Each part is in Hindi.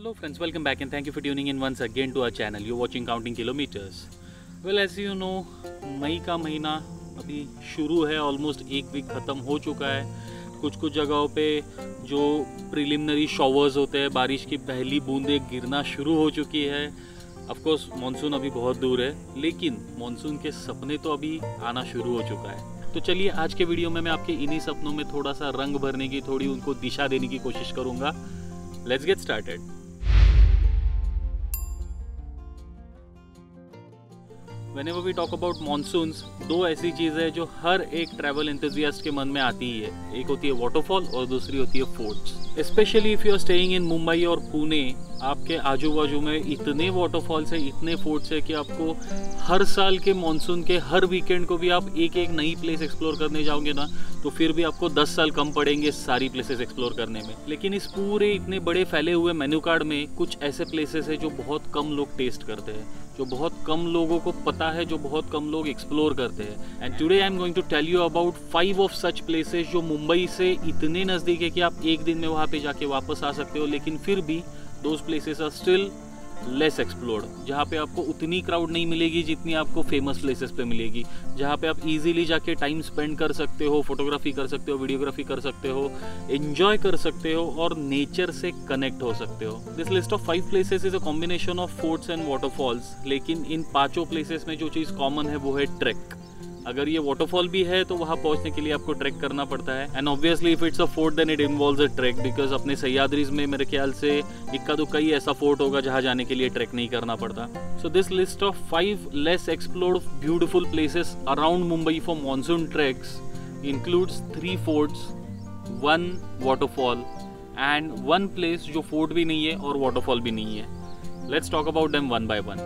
Hello friends, welcome back and thank you for tuning in once again to our channel. You're watching Counting Kilometers. Well, as you know, मई का महीना अभी शुरू है, ऑलमोस्ट एक वीक ख़त्म हो चुका है। कुछ जगहों पे जो प्रिलिमिनरी शॉवर्स होते हैं, बारिश की पहली बूंदें गिरना शुरू हो चुकी है। ऑफ कोर्स मॉनसून अभी बहुत दूर है, लेकिन मॉनसून के सपने तो अभी आना शुरू हो चुका है। तो चलिए आज के वीडियो में मैं आपके इन्हीं सपनों में थोड़ा सा रंग भरने की, थोड़ी उनको दिशा देने की कोशिश करूँगा। Let's get started. Whenever we talk about monsoons, दो ऐसी चीज़ है जो हर एक ट्रैवल एंथुजियास्ट के मन में आती ही है। एक होती है वाटरफॉल और दूसरी होती है forts. Especially if you are staying in Mumbai और पुणे, आपके आजू बाजू में इतने वाटरफॉल्स है, इतने फोर्ट्स है कि आपको हर साल के मॉनसून के हर वीकेंड को भी आप एक एक नई प्लेस एक्सप्लोर करने जाओगे ना, तो फिर भी आपको 10 साल कम पड़ेंगे सारी प्लेसेस एक्सप्लोर करने में। लेकिन इस पूरे इतने बड़े फैले हुए मेन्यू कार्ड में कुछ ऐसे प्लेसेस है जो बहुत कम लोग टेस्ट करते हैं, जो बहुत कम लोगों को पता है, जो बहुत कम लोग एक्सप्लोर करते हैं। And today I am going to tell you about 5 of such places जो मुंबई से इतने नज़दीक है कि आप एक दिन में वहाँ पे जाके वापस आ सकते हो, लेकिन फिर भी those places are still less explored, जहाँ पे आपको उतनी क्राउड नहीं मिलेगी जितनी आपको फेमस प्लेसेस पे मिलेगी, जहाँ पे आप इजीली जाके टाइम स्पेंड कर सकते हो, फोटोग्राफी कर सकते हो, वीडियोग्राफी कर सकते हो, एंजॉय कर सकते हो और नेचर से कनेक्ट हो सकते हो। This list of 5 places is a combination of forts and waterfalls, लेकिन इन पांचों प्लेसेस में जो चीज़ कॉमन है वो है ट्रैक। अगर ये वाटरफॉल भी है तो वहाँ पहुँचने के लिए आपको ट्रैक करना पड़ता है। And obviously if it's a fort then it involves a trek, because अपने सह्याद्रीज में मेरे ख्याल से इक्का दुक्का ही ऐसा फोर्ट होगा जहाँ जाने के लिए ट्रैक नहीं करना पड़ता। So this list of 5 less explored beautiful places around Mumbai for monsoon treks includes 3 forts, 1 waterfall and 1 place जो फोर्ट भी नहीं है और वाटरफॉल भी नहीं है। Let's talk about them one by one.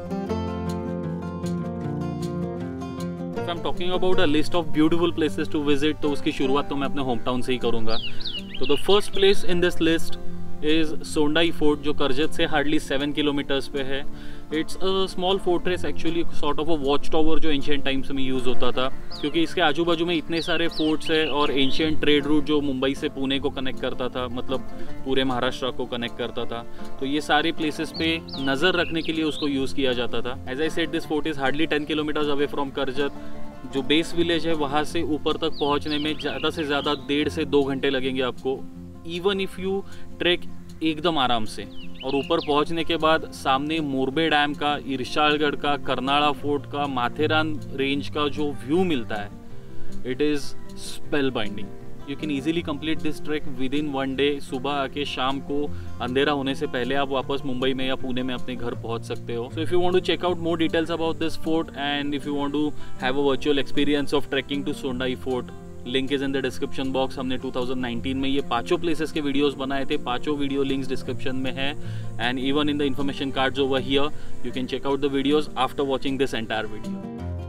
If I'm talking about a list of beautiful places to visit, तो उसकी शुरुआत तो मैं अपने होम टाउन से ही करूँगा। तो the first place in this list is Sondai fort, जो करजत से हार्डली 7 किलोमीटर्स पे है। It's a small fortress, actually sort of a watch tower जो एंशियंट टाइम्स में यूज़ होता था, क्योंकि इसके आजू बाजू में इतने सारे फोर्ट्स है और एंशियंट ट्रेड रूट जो मुंबई से पुणे को कनेक्ट करता था, मतलब पूरे महाराष्ट्र को कनेक्ट करता था, तो ये सारे प्लेसेस पे नज़र रखने के लिए उसको यूज़ किया जाता था। As I said, this fort is hardly 10 kilometres away from Karjat. जो बेस विलेज है वहाँ से ऊपर तक पहुँचने में ज़्यादा से ज़्यादा 1.5 से 2 घंटे लगेंगे आपको, इवन इफ़ यू ट्रैक एकदम आराम से। और ऊपर पहुंचने के बाद सामने मोरबे डैम का, इरशालगढ़ का, कर्नाड़ा फोर्ट का, माथेरान रेंज का जो व्यू मिलता है, it is spellbinding. You can easily complete this trek within 1 day. सुबह आके शाम को अंधेरा होने से पहले आप वापस मुंबई में या पुणे में अपने घर पहुंच सकते हो। So if you want to check out more details about this fort and if you want to have a virtual experience of trekking to Sondai fort, link is in the description box. हमने 2019 में ये 5 प्लेसेस के वीडियोस बनाए थे, 5 वीडियो लिंक्स डिस्क्रिप्शन में है and even in the information cards over here. You can check out the videos after watching this entire video.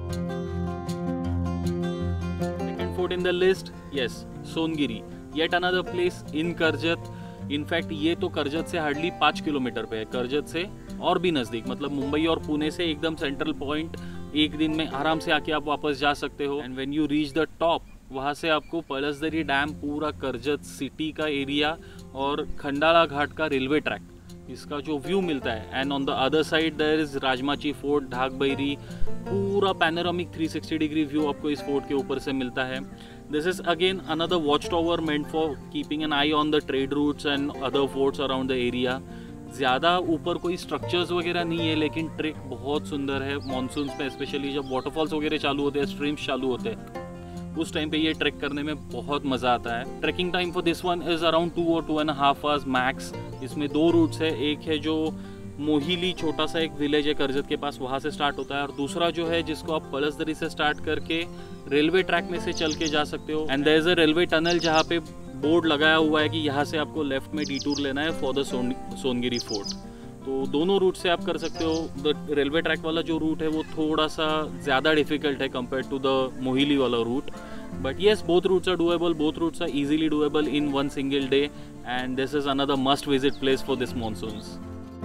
Second fort in the list, yes, Songiri, yet another place in Karjat. In fact ये तो करजत से हार्डली 5 किलोमीटर पे है, करजत से और भी नज़दीक, मतलब मुंबई और पुणे से एकदम सेंट्रल पॉइंट। एक दिन में आराम से आके आप वापस जा सकते हो। And when you reach the top, वहाँ से आपको पलसदरी डैम, पूरा करजत सिटी का एरिया और खंडाला घाट का रेलवे ट्रैक, इसका जो व्यू मिलता है। And on the other side there is Rajmachi fort, Dhak Bahiri, पूरा पैनोरामिक 360 डिग्री व्यू आपको इस फोर्ट के ऊपर से मिलता है। This is again another watch tower meant for keeping an eye on the trade routes and other forts around the area. ज़्यादा ऊपर कोई स्ट्रक्चर्स वगैरह नहीं है, लेकिन ट्रैक बहुत सुंदर है। मानसून में स्पेशली जब वाटरफॉल्स वगैरह चालू होते हैं, स्ट्रीम्स चालू होते हैं, उस टाइम पे ये ट्रैक करने में बहुत मज़ा आता है। Trekking time for this one is around 2 और 2.5 आवर्स मैक्स। इसमें 2 रूट्स है, एक है जो मोहिली, छोटा सा एक विलेज है करजत के पास, वहाँ से स्टार्ट होता है, और दूसरा जो है जिसको आप पलसदरी से स्टार्ट करके रेलवे ट्रैक में से चल के जा सकते हो। And there is a railway tunnel जहाँ पे बोर्ड लगाया हुआ है कि यहाँ से आपको लेफ्ट में डिटूर लेना है फॉर द सोनगिरी फोर्ट। तो दोनों रूट से आप कर सकते हो। द रेलवे ट्रैक वाला जो रूट है वो थोड़ा सा ज़्यादा डिफिकल्ट है कंपेयर टू द मोहिली वाला route, but yes, both routes are doable, both routes are easily doable in 1 single day and this is another must visit place for this monsoons.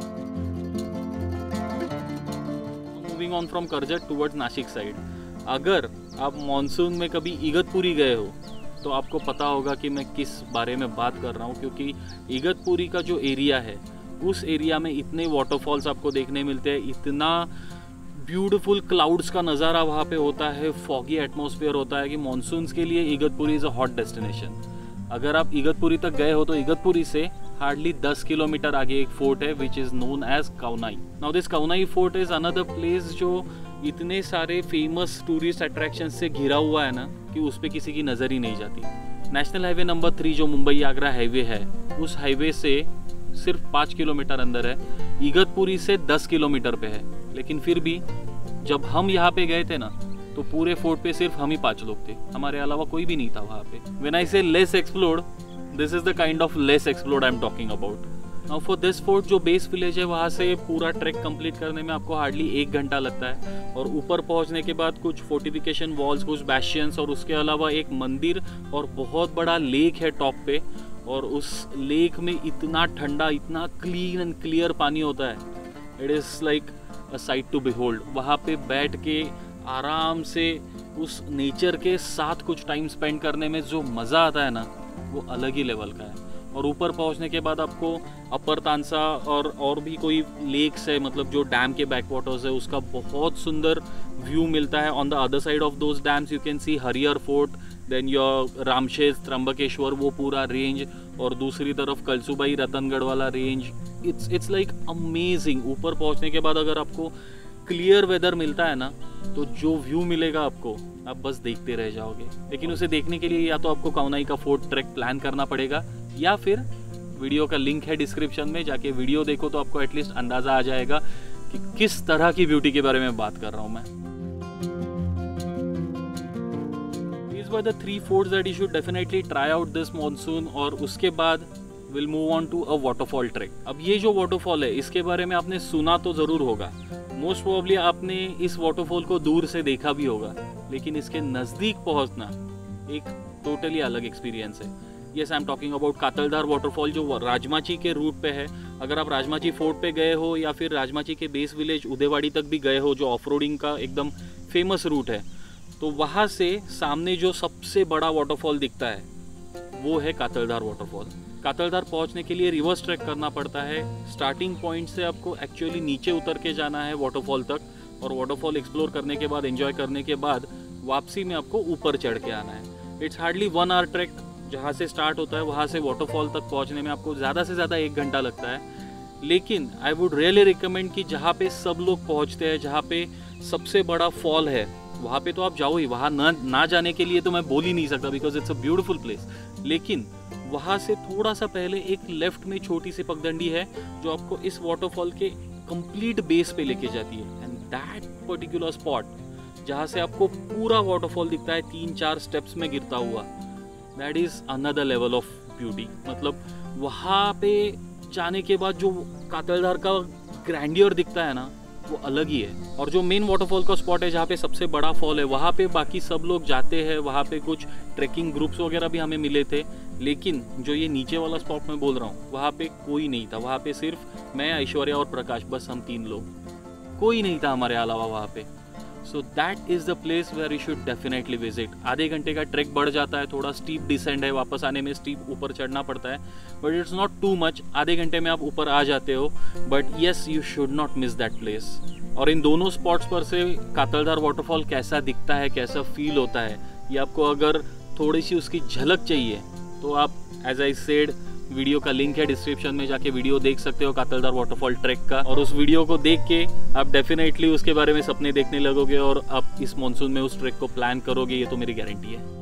Moving on from Karjat towards Nashik side, अगर आप मानसून में कभी इगतपुरी गए हो तो आपको पता होगा कि मैं किस बारे में बात कर रहा हूँ, क्योंकि इगतपुरी का जो एरिया है उस एरिया में इतने वाटरफॉल्स आपको देखने मिलते हैं, इतना ब्यूटीफुल क्लाउड्स का नज़ारा वहाँ पे होता है, फॉगी एटमॉस्फेयर होता है कि मॉनसून्स के लिए Igatpuri is a hot destination. अगर आप इगतपुरी तक गए हो तो इगतपुरी से हार्डली 10 किलोमीटर आगे एक फोर्ट है which is known as Kaunai. Now this Kaunai fort is another place जो इतने सारे फेमस टूरिस्ट अट्रैक्शन से घिरा हुआ है ना कि उस पर किसी की नज़र ही नहीं जाती। नेशनल हाईवे नंबर 3 जो मुंबई आगरा हाईवे है, उस हाईवे से सिर्फ 5 किलोमीटर अंदर है, इगतपुरी से 10 किलोमीटर पे है। लेकिन फिर भी जब हम यहाँ पे गए थे ना तो पूरे फोर्ट पे सिर्फ हम ही 5 लोग थे, हमारे अलावा कोई भी नहीं था वहाँ पे। When I say less explored, this is the kind of less explored I am talking about. Now for this fort जो बेस विलेज है वहाँ से पूरा ट्रैक कंप्लीट करने में आपको हार्डली 1 घंटा लगता है, और ऊपर पहुँचने के बाद कुछ फोर्टिफिकेशन वॉल्स, कुछ बैस्टियंस और उसके अलावा एक मंदिर और बहुत बड़ा लेक है टॉप पे, और उस लेक में इतना ठंडा, इतना क्लीन एंड क्लियर पानी होता है, it is like a sight to behold. वहाँ पे बैठ के आराम से उस नेचर के साथ कुछ टाइम स्पेंड करने में जो मज़ा आता है ना वो अलग ही लेवल का है। और ऊपर पहुँचने के बाद आपको अपर तानसा और भी कोई लेक्स है, मतलब जो डैम के बैक वाटर्स है, उसका बहुत सुंदर व्यू मिलता है। On the other side of those dams you can see Harihar fort, then your Ramshej, Trimbakeshwar, वो पूरा रेंज, और दूसरी तरफ कलसुबाई रतनगढ़ वाला रेंज। It's like amazing. ऊपर पहुंचने के बाद अगर आपको क्लियर वेदर मिलता है ना तो जो व्यू मिलेगा आपको, आप बस देखते रह जाओगे। लेकिन उसे देखने के लिए या तो आपको काउनाई का फोर्ट ट्रैक प्लान करना पड़ेगा, या फिर वीडियो का लिंक है डिस्क्रिप्शन में, जाके वीडियो देखो तो आपको एटलीस्ट अंदाज़ा आ जाएगा कि किस तरह की ब्यूटी के बारे में बात कर रहा हूँ मैं। These were the 3 forts that you should definitely try out this monsoon, और उसके बाद will move on to a waterfall trek. अब ये जो वाटरफॉल है इसके बारे में आपने सुना तो ज़रूर होगा, मोस्ट प्रोबेबली आपने इस वाटरफॉल को दूर से देखा भी होगा, लेकिन इसके नज़दीक पहुंचना एक टोटली अलग एक्सपीरियंस है। Yes, I am talking about Kataldhar waterfall जो राजमाची के रूट पे है। अगर आप राजमाची फोर्ट पे गए हो या फिर राजमाची के बेस विलेज उदेवाड़ी तक भी गए हो, जो ऑफ रोडिंग का एकदम फेमस रूट है, तो वहाँ से सामने जो सबसे बड़ा वाटरफॉल दिखता है वो है कातलधार वाटरफॉल। कातलधार पहुंचने के लिए रिवर्स ट्रैक करना पड़ता है। स्टार्टिंग पॉइंट से आपको एक्चुअली नीचे उतर के जाना है वाटरफॉल तक, और वाटरफॉल एक्सप्लोर करने के बाद, एंजॉय करने के बाद वापसी में आपको ऊपर चढ़ के आना है। इट्स हार्डली 1 आवर ट्रैक, जहाँ से स्टार्ट होता है वहाँ से वाटरफॉल तक पहुँचने में आपको ज़्यादा से ज़्यादा 1 घंटा लगता है। लेकिन आई वुड रियली रिकमेंड कि जहाँ पे सब लोग पहुँचते हैं, जहाँ पे सबसे बड़ा फॉल है, वहाँ पे तो आप जाओ ही। वहाँ ना जाने के लिए तो मैं बोल ही नहीं सकता, because it's a beautiful place. लेकिन वहाँ से थोड़ा सा पहले एक लेफ्ट में छोटी सी पगडंडी है जो आपको इस वाटरफॉल के कंप्लीट बेस पे लेके जाती है। एंड दैट पर्टिकुलर स्पॉट जहाँ से आपको पूरा वाटरफॉल दिखता है 3-4 स्टेप्स में गिरता हुआ, that is another level of beauty. मतलब वहाँ पे जाने के बाद जो कातलधार का ग्रैंडियर दिखता है ना वो अलग ही है। और जो मेन वाटरफॉल का स्पॉट है जहाँ पे सबसे बड़ा फॉल है, वहाँ पे बाकी सब लोग जाते हैं। वहाँ पे कुछ ट्रैकिंग ग्रुप्स वगैरह भी हमें मिले थे, लेकिन जो ये नीचे वाला स्पॉट मैं बोल रहा हूँ वहाँ पे कोई नहीं था। वहाँ पे सिर्फ मैं, ऐश्वर्या और प्रकाश, बस हम 3 लोग, कोई नहीं था हमारे अलावा वहाँ पे। So that is the place where you should definitely visit. आधे घंटे का ट्रैक बढ़ जाता है, थोड़ा स्टीप डिसेंड है, वापस आने में स्टीप ऊपर चढ़ना पड़ता है, but it's not too much. आधे घंटे में आप ऊपर आ जाते हो, but yes, you should not miss that place. और इन दोनों स्पॉट्स पर से कातलधार वाटरफॉल कैसा दिखता है, कैसा फील होता है, ये आपको अगर थोड़ी सी उसकी झलक चाहिए तो आप, एज आई सेड, वीडियो का लिंक है डिस्क्रिप्शन में, जाके वीडियो देख सकते हो कातलधार वाटरफॉल ट्रैक का। और उस वीडियो को देख के आप डेफिनेटली उसके बारे में सपने देखने लगोगे और आप इस मॉनसून में उस ट्रैक को प्लान करोगे, ये तो मेरी गारंटी है।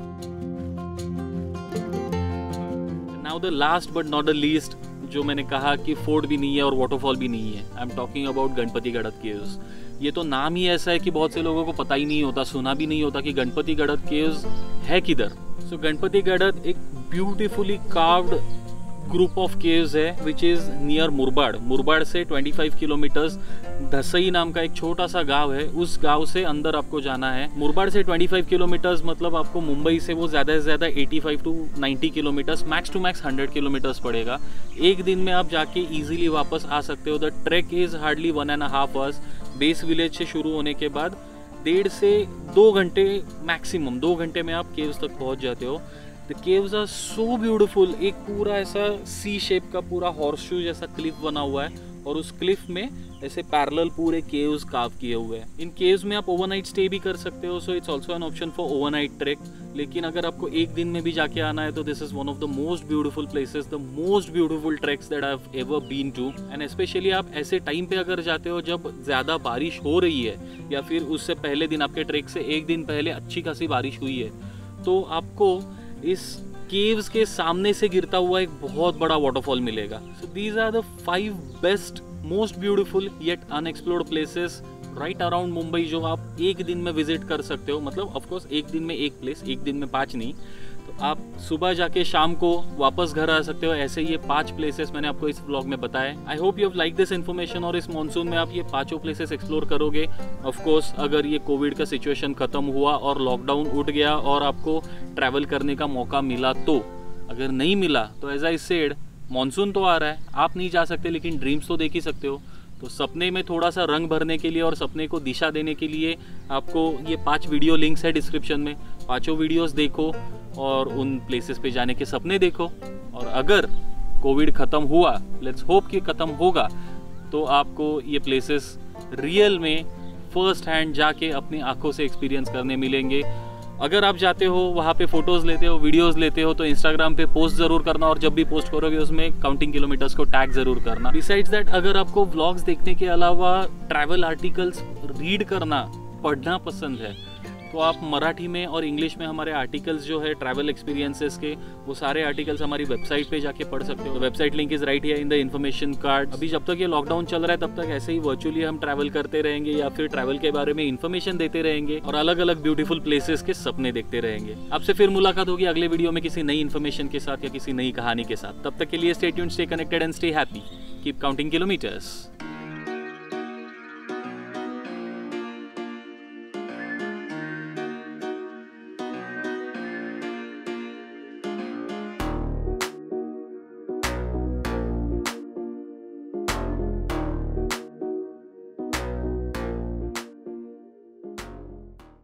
Now the last but not the least, जो मैंने कहा कि फोर्ट भी नहीं है और वाटरफॉल भी नहीं है, I am talking about Ganpati Gad caves. ये तो नाम ही ऐसा है कि बहुत से लोगों को पता ही नहीं होता, सुना भी नहीं होता कि गणपति गढ़ केव्स है किधर। सो गणपति गढ़ एक beautifully carved group of caves है which is near Murbad. Murbad से 25 किलोमीटर्स धसई नाम का एक छोटा सा गांव है, उस गांव से अंदर आपको जाना है। मुरबाड से 25 किलोमीटर्स मतलब आपको मुंबई से वो ज़्यादा से ज़्यादा 85 to 90 kilometres, max to max 100 kilometres पड़ेगा। एक दिन में आप जाके ईजिली वापस आ सकते हो। The trek is hardly 1.5 hours. Base village से शुरू होने के बाद 1.5 से 2 घंटे, मैक्सिमम 2 घंटे में आप केव्स तक पहुँच जाते हो। The caves are so beautiful. एक पूरा ऐसा सी शेप का पूरा हॉर्स शू जैसा क्लिफ बना हुआ है और उस क्लिफ में ऐसे पैरेलल पूरे केव्स कार्व किए हुए हैं। इन केव्स में आप ओवरनाइट स्टे भी कर सकते हो, so it's also an option for overnight trek. लेकिन अगर आपको एक दिन में भी जाके आना है तो this is one of the most beautiful places, the most beautiful treks that I have ever been to. And specially आप ऐसे टाइम पे अगर जाते हो जब ज़्यादा बारिश हो रही है या फिर उससे पहले दिन आपके ट्रैक से एक दिन पहले अच्छी खासी बारिश हुई है, तो आपको इस केव्स के सामने से गिरता हुआ एक बहुत बड़ा वाटरफॉल मिलेगा। So these are the 5 best most beautiful yet unexplored places right around Mumbai जो आप एक दिन में विजिट कर सकते हो। मतलब ऑफ कोर्स एक दिन में एक प्लेस, एक दिन में 5 नहीं, तो आप सुबह जाके शाम को वापस घर आ सकते हो। ऐसे ये 5 प्लेसेस मैंने आपको इस व्लॉग में बताए। I hope you have like this information और इस मॉनसून में आप ये 5 प्लेसेस एक्सप्लोर करोगे। ऑफ कोर्स अगर ये कोविड का सिचुएशन खत्म हुआ और लॉकडाउन उठ गया और आपको ट्रैवल करने का मौका मिला तो, अगर नहीं मिला तो एज आई सेड मॉनसून तो आ रहा है, आप नहीं जा सकते लेकिन ड्रीम्स तो देख ही सकते हो। तो सपने में थोड़ा सा रंग भरने के लिए और सपने को दिशा देने के लिए आपको ये 5 वीडियो लिंक्स है डिस्क्रिप्शन में, 5 वीडियोस देखो और उन प्लेसेस पे जाने के सपने देखो। और अगर कोविड ख़त्म हुआ, लेट्स होप कि ख़त्म होगा, तो आपको ये प्लेसेस रियल में फर्स्ट हैंड जाके अपनी आंखों से एक्सपीरियंस करने मिलेंगे। अगर आप जाते हो वहाँ पे फोटोज़ लेते हो, वीडियोस लेते हो, तो इंस्टाग्राम पे पोस्ट ज़रूर करना और जब भी पोस्ट करोगे उसमें काउंटिंग किलोमीटर्स को टैग ज़रूर करना। बिसाइड्स दैट अगर आपको व्लॉग्स देखने के अलावा ट्रैवल आर्टिकल्स रीड करना, पढ़ना पसंद है, तो आप मराठी में और इंग्लिश में हमारे आर्टिकल्स जो है ट्रैवल एक्सपीरियंसेस के, वो सारे आर्टिकल्स हमारी वेबसाइट पे जाके पढ़ सकते हो। Website link is right here in the information card. अभी जब तक ये लॉकडाउन चल रहा है तब तक ऐसे ही वर्चुअली हम ट्रैवल करते रहेंगे या फिर ट्रैवल के बारे में इन्फॉर्मेशन देते रहेंगे और अलग अलग ब्यूटीफुल प्लेसेस के सपने देखते रहेंगे। आपसे फिर मुलाकात होगी अगले वीडियो में किसी नई इन्फॉर्मेशन के साथ या किसी नई कहानी के साथ। तब तक के लिए stay tuned, stay connected and stay happy, keep counting kilometres.